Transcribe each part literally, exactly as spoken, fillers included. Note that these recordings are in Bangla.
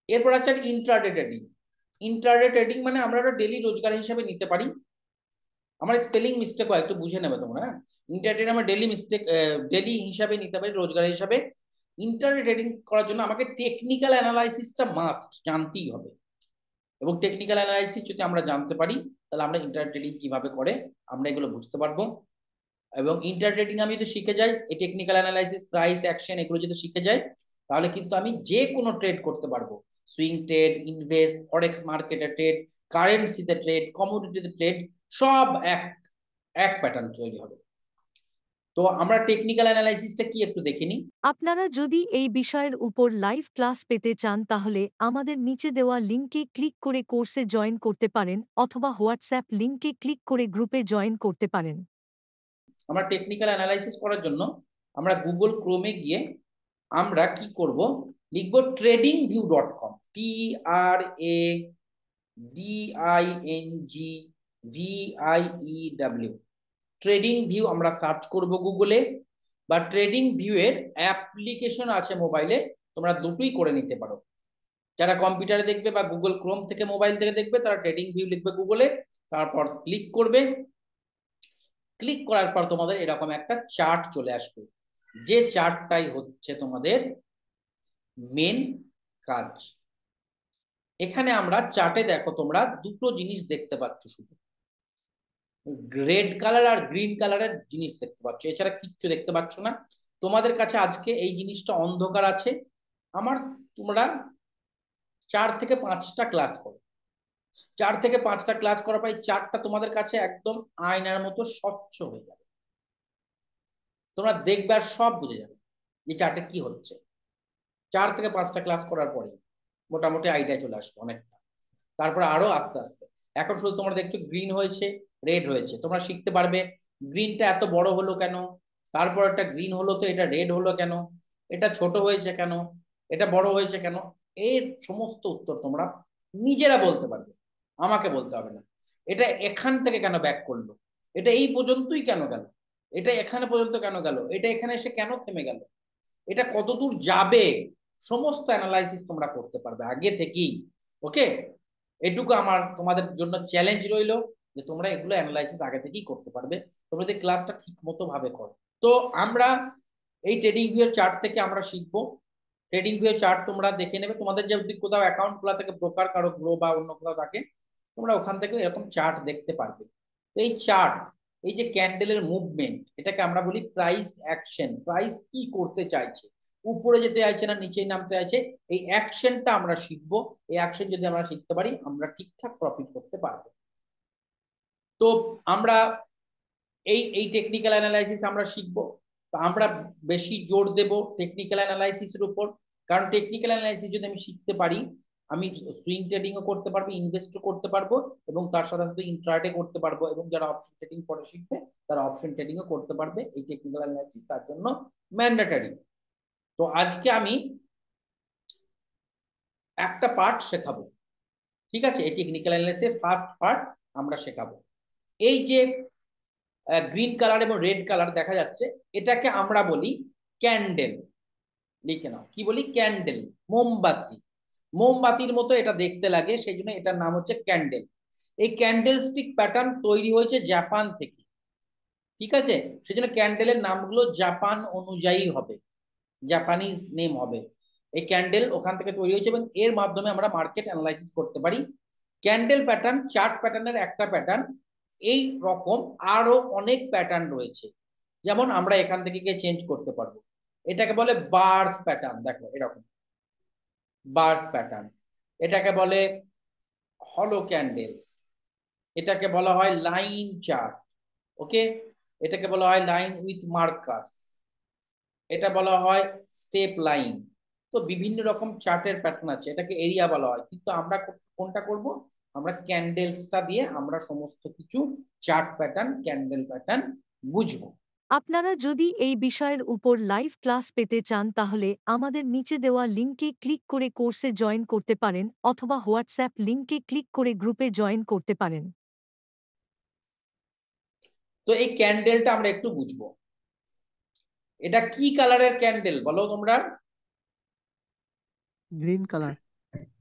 এরপর আছে ইন্ট্রাডে ট্রেডিং। ইন্ট্রাডে ট্রেডিং মানে আমরা ওটা ডেলি রোজগার হিসাবে নিতে পারি। আমার স্পেলিং মিস্টেক হয়, একটু বুঝে নেবে তোমরা। হ্যাঁ, ইন্ট্রাডে আমরা ডেলি মিস্টেক ডেলি হিসাবে নিতে পারি, রোজগার হিসাবে। ইন্ট্রাডে ট্রেডিং করার জন্য আমাকে টেকনিক্যাল অ্যানালাইসিসটা মাস্ট জানতেই হবে, এবং টেকনিক্যাল অ্যানালাইসিস যদি আমরা জানতে পারি তাহলে আমরা ইন্ট্রাডে ট্রেডিং কিভাবে করে আমরা এগুলো বুঝতে পারবো। এবং ইন্ট্রাডে ট্রেডিং আমি যদি শিখে যাই, এই টেকনিক্যাল অ্যানালাইসিস, প্রাইস অ্যাকশন, এগুলো যদি শিখে যাই, তাহলে কিন্তু আমি যে কোনো ট্রেড করতে পারবো। সুইং ট্রেড, ইনভেস্ট, ফরেক্স মার্কেটে ট্রেড, কারেন্সিতে ট্রেড, কমোডিটিতে ট্রেড, সব এক এক প্যাটার্ন তৈরি হবে। তো আমরা টেকনিক্যাল অ্যানালাইসিসটা কি একটু দেখে নিই। আপনারা যদি এই বিষয়ের উপর লাইভ ক্লাস পেতে চান তাহলে আমাদের নিচে দেওয়া লিঙ্কে ক্লিক করে কোর্সে জয়েন করতে পারেন অথবা হোয়াটসঅ্যাপ লিঙ্কে ক্লিক করে গ্রুপে জয়েন করতে পারেন। আমরা টেকনিক্যাল অ্যানালাইসিস করার জন্য আমরা গুগল ক্রোমে গিয়ে আমরা কি করব, লিখবো trading view dot com, T R A D I N G V I E W, trading view আমরা সার্চ করব গুগলে, বা ট্রেডিং ভিউ এর অ্যাপ্লিকেশন আছে মোবাইলে, তোমরা দুটোই করে নিতে পারো। যারা কম্পিউটারে দেখবে বা গুগল ক্রোম থেকে মোবাইল থেকে দেখবে তারা ট্রেডিং ভিউ লিখবে গুগলে, তারপর ক্লিক করবে। ক্লিক করার পর তোমাদের এরকম একটা চার্ট চলে আসবে, যে চার্টটাই হচ্ছে তোমাদের মেন কাজ। এখানে আমরা চার্টে দেখো তোমরা দুটো জিনিস দেখতে পাচ্ছ, শুধু রেড কালার আর গ্রিন কালারের জিনিস দেখতে পাচ্ছ, এছাড়া কিচ্ছু দেখতে পাচ্ছ না। তোমাদের কাছে আজকে এই জিনিসটা অন্ধকার আছে। আমার তোমরা চার থেকে পাঁচটা ক্লাস করো, চার থেকে পাঁচটা ক্লাস করার পর এই চার্টটা তোমাদের কাছে একদম আয়নার মতো স্বচ্ছ হয়ে যাবে। তোমরা দেখবে আর সব বুঝে যাবে যে চার্টে কি হচ্ছে। চার থেকে পাঁচটা ক্লাস করার পরে মোটামুটি আইডিয়া চলে আসবে অনেকটা। তারপরে আরো আস্তে আস্তে, এখন শুধু তোমরা দেখছো গ্রিন হয়েছে, রেড হয়েছে, তোমরা শিখতে পারবে গ্রিনটা এত বড় হলো কেন, তারপর একটা গ্রিন হলো তো এটা রেড হলো কেন, এটা ছোট হয়েছে কেন, এটা বড় হয়েছে কেন, এর সমস্ত উত্তর তোমরা নিজেরা বলতে পারবে, আমাকে বলতে হবে না। এটা এখান থেকে কেন ব্যাক করলো, এটা এই পর্যন্তই কেন গেল, এটা এখানে পর্যন্ত কেন গেল, এটা এখানে এসে কেন থেমে গেল, এটা কতদূর যাবে, সমস্ত অ্যানালাইসিস তোমরা করতে পারবে আগে থেকেই। ওকে, এটুকু আমার তোমাদের জন্য চ্যালেঞ্জ রইলো যে তোমরা এগুলো অ্যানালাইসিস আগে থেকেই করতে পারবে, তোমরা যদি ক্লাসটা ঠিক মতো ভাবে করো। তো আমরা এই ট্রেডিং ভিউ চার্ট থেকে আমরা শিখবো। ট্রেডিং ভিউ চার্ট তোমরা দেখে নেবে, তোমাদের যদি কোথাও অ্যাকাউন্ট খোলা থাকে, ব্রোকার কারো গ্রো বা অন্য কোথাও থাকে, তোমরা ওখান থেকে এরকম চার্ট দেখতে পারবে। তো এই চার্ট, এই যে ক্যান্ডেলের মুভমেন্ট, এটাকে আমরা বলি প্রাইস অ্যাকশন। প্রাইস কি করতে চাইছে, উপরে যেতে চাইছে না নিচে নামতে চাইছে, এই অ্যাকশনটা আমরা শিখবো। এই অ্যাকশন যদি আমরা শিখতে পারি আমরা ঠিকঠাক প্রফিট করতে পারবো। তো আমরা এই এই টেকনিক্যাল অ্যানালাইসিস আমরা শিখবো। তো আমরা বেশি জোর দেব টেকনিক্যাল অ্যানালাইসিসের উপর, কারণ টেকনিক্যাল অ্যানালাইসিস যদি আমি শিখতে পারি, আমি সুইং ট্রেডিংও করতে পারবো, ইনভেস্টও করতে পারবো, এবং তার সাথে সাথে ইন্ট্রাডে করতে পারবো, এবং যারা অপশন ট্রেডিং পরে শিখবে তারা অপশন ট্রেডিংও করতে পারবে। এই টেকনিক্যাল অ্যানালাইসিস তার জন্য ম্যান্ডেটরি। তো আজকে আমি একটা পার্ট শেখাবো, ঠিক আছে? এই টেকনিক্যাল অ্যানালাইসিসের ফার্স্ট পার্ট আমরা শেখাবো। এই যে গ্রিন কালার এবং রেড কালার দেখা যাচ্ছে, এটাকে আমরা বলি ক্যান্ডেল। লিখে নাও, কি বলি? ক্যান্ডেল, মোমবাতি। মোমবাতির মতো এটা দেখতে লাগে, সেই জন্য এটার নাম হচ্ছে ক্যান্ডেল। এই ক্যান্ডেল স্টিক প্যাটার্ন তৈরি হয়েছে জাপান থেকে, ঠিক আছে? সেই জন্য ক্যান্ডেলের নামগুলো জাপান অনুযায়ী হবে, জাপানিজ নেম হবে। এই ক্যান্ডেল ওখান থেকে তৈরি হয়েছে, এবং এর মাধ্যমে আমরা মার্কেট অ্যানালাইসিস করতে পারি। ক্যান্ডেল প্যাটার্ন চার্ট প্যাটার্নের একটা প্যাটার্ন, এই রকম আরো অনেক প্যাটার্ন রয়েছে, যেমন আমরা এখান থেকে গিয়ে চেঞ্জ করতে পারবো। এটাকে বলে বার্স প্যাটার্ন, দেখো এরকম বার্স প্যাটার্ন। এটাকে বলে হলো ক্যান্ডেলস, এটাকে বলা হয় লাইন চার্ট। ওকে, এটাকে বলা হয় লাইন উইথ মার্কার্স, এটা বলা হয় স্টেপ লাইন। তো বিভিন্ন রকম চার্টের প্যাটার্ন আছে, এটাকে এরিয়া বলা হয়, কিন্তু আমরা কোনটা করব? আমরা ক্যান্ডেলসটা দিয়ে আমরা সমস্ত কিছু চার্ট প্যাটার্ন, ক্যান্ডেল প্যাটার্ন বুঝবো। আপনারা যদি এই বিষয়ের উপর লাইভ ক্লাস পেতে চান তাহলে আমাদের নিচে দেওয়া লিঙ্কে ক্লিক করে কোর্সে জয়েন করতে পারেন অথবা হোয়াটসঅ্যাপ লিঙ্কে ক্লিক করে গ্রুপে জয়েন করতে পারেন। তো এই ক্যান্ডেলটা আমরা একটু বুঝবো, এটা কি কালারের ক্যান্ডেল বলো তোমরা? Green colour.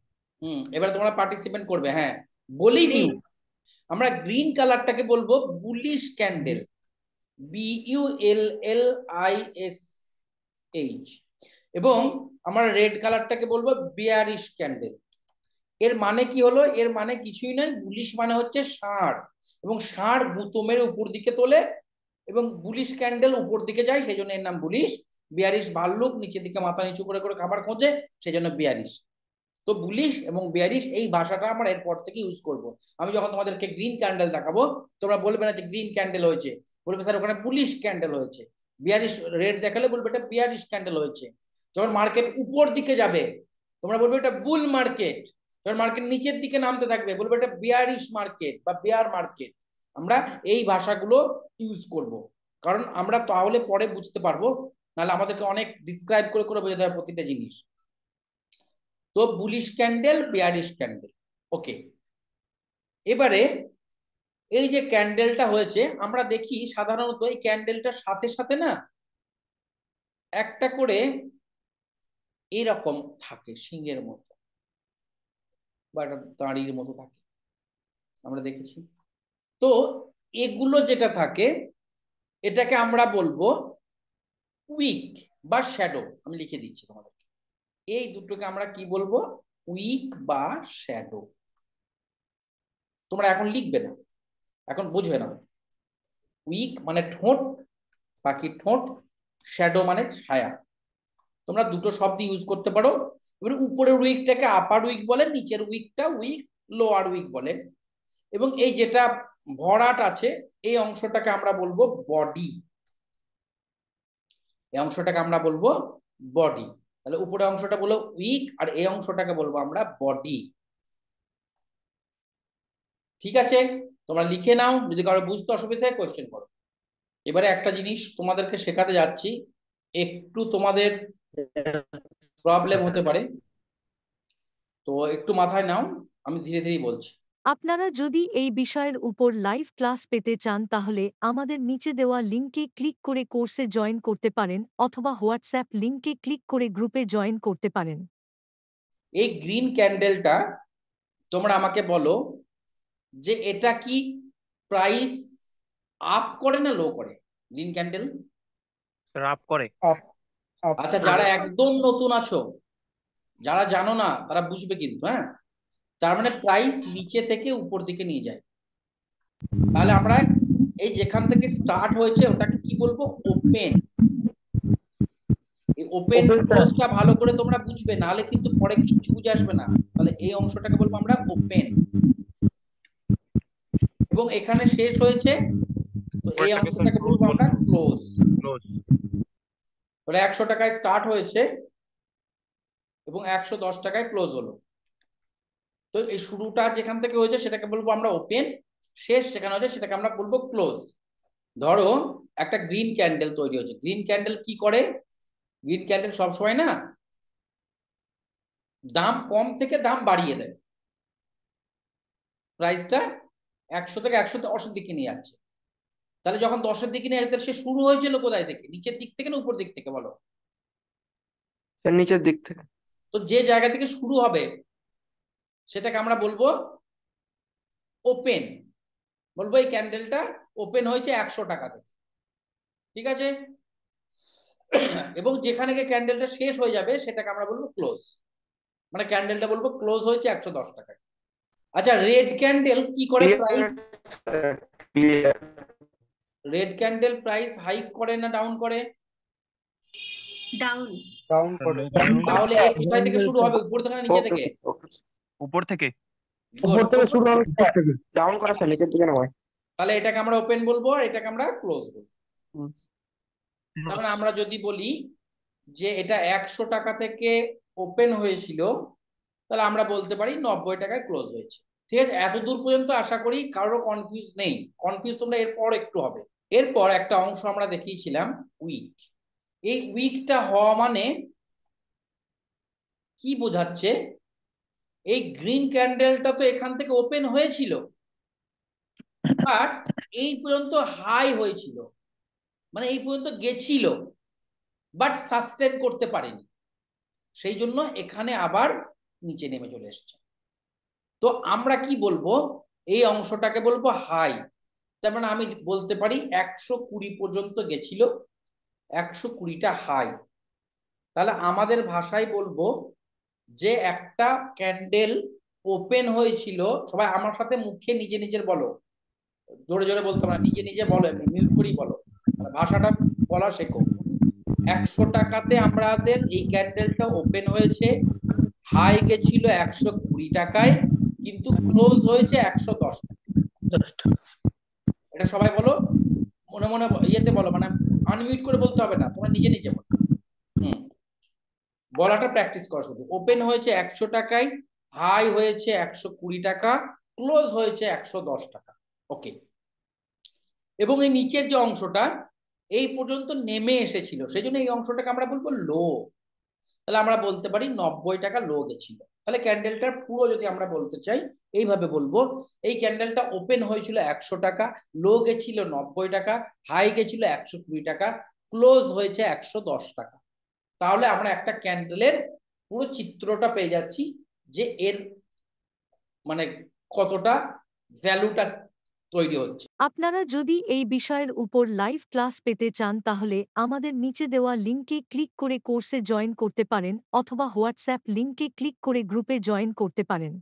হুম, এবার তোমরা পার্টিসিপেন্ট করবে। হ্যাঁ, বলি ভিউ, আমরা গ্রিন কালারটাকে বলবো bullish candle, B U L L I S H, এবং আমরা রেড কালারটাকে বলবো বিয়ারিশ ক্যান্ডেল। এর মানে কি হলো? এর মানে কিছুই নয়, বুলিশ মানে হচ্ছে ষাঁড়, এবং ষাঁড় গুঁতো মেরে উপর দিকে তোলে, এবং বুলিশ ক্যান্ডেল উপর দিকে যায়, সেই জন্য এর নাম বুলিশ। বিয়ারিশ ভাল্লুক, নিচের দিকে মাথা নিচু করে করে খাবার খোঁজে, সেই জন্য বিয়ারিশ। তো বুলিশ এবং বিয়ারিশ এই ভাষাটা আমরা এরপর থেকে ইউজ করব। আমি যখন তোমাদেরকে গ্রিন ক্যান্ডেল দেখাবো, তোমরা বলবে না যে গ্রিন ক্যান্ডেল হয়েছে, বলবে স্যার ওখানে বুলিশ ক্যান্ডেল হয়েছে। বিয়ারিশ রেড দেখালে বলবে এটা বিয়ারিশ ক্যান্ডেল হয়েছে। যখন মার্কেট উপর দিকে যাবে, তোমরা বলবে এটা বুল মার্কেট। যখন মার্কেট নিচের দিকে নামতে থাকবে, বলবে এটা বিয়ারিশ মার্কেট বা বিয়ার মার্কেট। আমরা এই ভাষাগুলো ইউজ করব, কারণ আমরা তাহলে পরে বুঝতে পারবো, নাহলে আমাদেরকে অনেক ডিসক্রাইব করে করে বোঝাতে হবে প্রতিটা জিনিস। তো bullish candle, bearish candle, okay. এবারে এই যে ক্যান্ডেলটা হয়েছে, আমরা দেখি সাধারণত এই ক্যান্ডেলটার সাথে সাথে না একটা করে এরকম থাকে সিংহের মতো বা একটা দাঁড়ির মতো থাকে, আমরা দেখেছি। তো এগুলো যেটা থাকে, এটাকে আমরা বলবো উইক বা শ্যাডো। আমি লিখে দিচ্ছি তোমাদের, এই দুটোকে আমরা কি বলবো? উইক বা শ্যাডো। তোমরা এখন লিখবে না, এখন বুঝবে না। উইক মানে ঠোঁট, পাখির ঠোঁট, শ্যাডো মানে ছায়া। তোমরা দুটো শব্দ ইউজ করতে পারো। এবার উপরের উইকটাকে আপার উইক বলে, নিচের উইকটা উইক লোয়ার উইক বলে। এবং এই যেটা ভরাট আছে, এই অংশটাকে আমরা বলবো বডি। এই অংশটাকে আমরা বলবো বডি। তাহলে উপরের অংশটা বলো উইক, আর এই অংশটাকে বলবো আমরা বডি। ঠিক আছে, তোমরা লিখে নাও, যদি কারো বুঝতে অসুবিধা হয় কোয়েশ্চেন করো। এবারে একটা জিনিস তোমাদেরকে শেখাতে যাচ্ছি, একটু তোমাদের প্রবলেম হতে পারে, তো একটু মাথায় নাও, আমি ধীরে ধীরে বলছি। আপনারা যদি এই বিষয়ের উপর লাইভ ক্লাস পেতে চান তাহলে আমাদের নিচে দেওয়া লিঙ্কে ক্লিক করে কোর্সে জয়েন করতে পারেন অথবা হোয়াটসঅ্যাপ লিঙ্কে ক্লিক করে গ্রুপে জয়েন করতে পারেন। এই গ্রিন ক্যান্ডেলটা তোমরা আমাকে বলো যে এটা কি প্রাইস আপ করে না লো করে? গ্রিন ক্যান্ডেল আপ করে। আচ্ছা, যারা একদম নতুন আছো, যারা জানো না, তারা বুঝবে কিন্তু। হ্যাঁ, তার মানে প্রাইস নিচে থেকে উপর দিকে নিয়ে যায়। তাহলে আমরা এই যেখান থেকে স্টার্ট হয়েছে ওটাকে কি বলবো? ওপেন। এই ওপেন ক্লোজটা ভালো করে তোমরা বুঝবে, নাহলে কিন্তু পরে কিচ্ছু বুঝে আসবে না। তাহলে এই অংশটাকে বলবো আমরা ওপেন, এবং এখানে শেষ হয়েছে, তো এই অংশটাকে বলবো আমরা ক্লোজ। তাহলে একশো টাকায় স্টার্ট হয়েছে এবং একশো দশ টাকায় ক্লোজ হলো। তো এই শুরুটা যেখান থেকে হয়েছে সেটাকে বলবো আমরা ওপেন, শেষ যেখানে হয়েছে সেটাকে আমরা বলবো ক্লোজ। ধরো একটা গ্রিন ক্যান্ডেল তৈরি হচ্ছে। গ্রিন ক্যান্ডেল কি করে? গ্রিন ক্যান্ডেল সবসময় না দাম কম থেকে দাম বাড়িয়ে দেয়, প্রাইসটা একশো থেকে একশো দশের দিকে নিয়ে যাচ্ছে। তাহলে যখন দশের দিকে নিয়ে যাচ্ছে, সে শুরু হয়েছিল কোথায় থেকে? নিচের দিক থেকে না উপর দিক থেকে বলো? নিচের দিক থেকে। তো যে জায়গা থেকে শুরু হবে সেটাকে আমরা বলবো ওপেন। বলবো এই ক্যান্ডেলটা ওপেন হয়েছে একশো টাকা থেকে, ঠিক আছে? এবং যেখানে গিয়ে ক্যান্ডেলটা শেষ হয়ে যাবে সেটাকে আমরা বলবো ক্লোজ। মানে ক্যান্ডেলটা বলবো ক্লোজ হয়েছে একশো দশ টাকায়। আচ্ছা, রেড ক্যান্ডেল কি করে price? Red candle price hike করে না ডাউন করে? ডাউন। ডাউন করে। তাহলে এ কোথায় থেকে শুরু হবে? উপর থেকে না নিচে থেকে? উপর থেকে। উপর থেকে শুরু হবে, ডাউন করা আছে, নিচের দিকে নয়। তাহলে এটাকে আমরা ওপেন বলবো, আর এটাকে আমরা ক্লোজ বলবো। তার মানে আমরা যদি বলি যে এটা একশো টাকা থেকে ওপেন হয়েছিল, তাহলে আমরা বলতে পারি নব্বই টাকায় ক্লোজ হয়েছে। ঠিক আছে, এত দূর পর্যন্ত আশা করি কারো কনফিউজ নেই। কনফিউজ তোমরা এরপর একটু হবে। এরপর একটা অংশ আমরা দেখিয়েছিলাম উইক। এই উইকটা হওয়া মানে কি বোঝাচ্ছে? এই গ্রিন ক্যান্ডেলটা তো এখান থেকে ওপেন হয়েছিল, বাট এই পর্যন্ত হাই হয়েছিল, মানে এই পর্যন্ত গেছিল, বাট সাস্টেন করতে পারেনি, সেই জন্য এখানে আবার নিচে নেমে চলে এসছে। তো আমরা কি বলবো, এই অংশটাকে বলবো হাই। তার মানে আমি বলতে পারি একশো কুড়ি পর্যন্ত গেছিল, একশো কুড়িটা হাই। তাহলে আমাদের ভাষায় বলবো যে একটা ক্যান্ডেল ওপেন হয়েছিল, সবাই আমার সাথে মুখে নিজে নিজের বলো, জোরে জোরে বলতে পারো, নিজে নিজে বলো, মিউট করেই বলো, মানে ভাষাটা বলা শেখো। একশো টাকাতে আমাদের এই ক্যান্ডেলটা ওপেন হয়েছে, হাই গেছিল একশো কুড়ি টাকায়, কিন্তু ক্লোজ হয়েছে একশো দশ টাকা। এটা সবাই বলো, মনে মনে ইয়েতে বলো, মানে আনমিউট করে বলতে হবে না, তোমরা নিজে নিজে বলো। হুম, বলাটা প্র্যাকটিস করো শুধু। ওপেন হয়েছে একশো টাকায়, হাই হয়েছে একশো কুড়ি টাকা, ক্লোজ হয়েছে একশো দশ টাকা। ওকে, এবং এই নিচের যে অংশটা এই পর্যন্ত নেমে এসেছিল, সেই জন্য এই অংশটাকে আমরা বলবো লো। তাহলে আমরা বলতে পারি নব্বই টাকা লো গেছিল। তাহলে ক্যান্ডেলটার পুরো যদি আমরা বলতে চাই এইভাবে বলবো, এই ক্যান্ডেলটা ওপেন হয়েছিল একশো টাকা, লো গেছিল নব্বই টাকা, হাই গেছিল একশো কুড়ি টাকা, ক্লোজ হয়েছে একশো দশ টাকা। তাহলে আমরা একটা ক্যান্ডেলের পুরো চিত্রটা পেয়ে যাচ্ছি যে এর মানে কতটা ভ্যালুটা তৈরি হচ্ছে। আপনারা যদি এই বিষয়ের উপর লাইভ ক্লাস পেতে চান তাহলে আমাদের নিচে দেওয়া লিঙ্কে ক্লিক করে কোর্সে জয়েন করতে পারেন অথবা হোয়াটসঅ্যাপ লিঙ্কে ক্লিক করে গ্রুপে জয়েন করতে পারেন।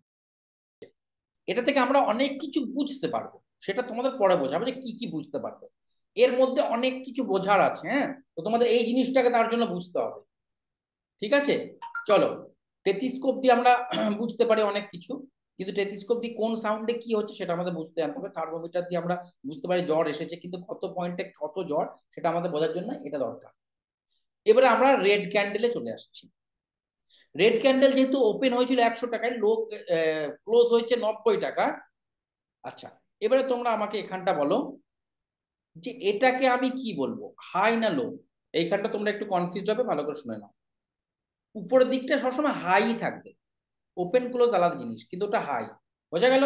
এটা থেকে আমরা অনেক কিছু বুঝতে পারবো, সেটা তোমাদের পরে বোঝাবো যে কি কি বুঝতে পারবে। এর মধ্যে অনেক কিছু বোঝার আছে, হ্যাঁ, তো তোমাদের এই জিনিসটাকে তার জন্য বুঝতে হবে। ঠিক আছে, চলো। টেথিস্কোপ দিয়ে আমরা বুঝতে পারি অনেক কিছু, কিন্তু টেথিস্কোপ দিয়ে কোন সাউন্ডে কি হচ্ছে সেটা আমাদের বুঝতে জানতে হবে। থার্মোমিটার দিয়ে আমরা বুঝতে পারি জ্বর এসেছে, কিন্তু কত পয়েন্টে কত জ্বর সেটা আমাদের বোঝার জন্য এটা দরকার। এবারে আমরা রেড ক্যান্ডেলে চলে আসছি। রেড ক্যান্ডেল যেহেতু ওপেন হয়েছিল একশো টাকায়, লো ক্লোজ হয়েছে নব্বই টাকা। আচ্ছা, এবারে তোমরা আমাকে এখানটা বলো যে এটাকে আমি কি বলবো, হাই না লো? এইখানটা তোমরা একটু কনফিউজ হবে, ভালো করে শুনে নাও। উপরের দিকটা সবসময় হাই থাকবে, ওপেন ক্লোজ আলাদা জিনিস, কিন্তু ওটা হাই, বোঝা গেল?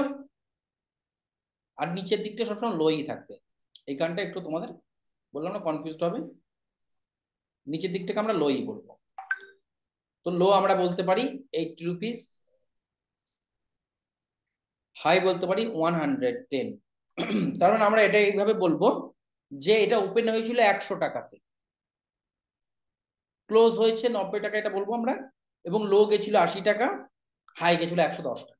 আর নিচের দিকটা সবসময় লোই থাকবে। এইখানটা একটু তোমাদের বললাম না কনফিউজ হবে, নিচের দিকটাকে আমরা লোই বলবো। তো লো আমরা বলতে পারি এইটি রুপিস, হাই বলতে পারি ওয়ান হান্ড্রেড টেন। কারণ আমরা এটা এইভাবে বলবো যে এটা ওপেন হয়েছিল একশো টাকাতে, ক্লোজ হয়েছে নব্বই টাকা, এটা বলবো আমরা, এবং লো গেছিল আশি টাকা, হাই গেছিল একশো দশ টাকা।